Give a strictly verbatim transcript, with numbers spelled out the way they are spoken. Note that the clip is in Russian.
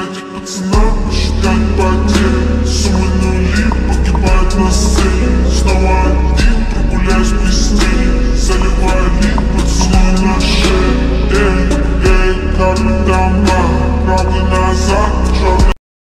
ради пацана посчитать потери. Суммы нули погибают на сцене. Снова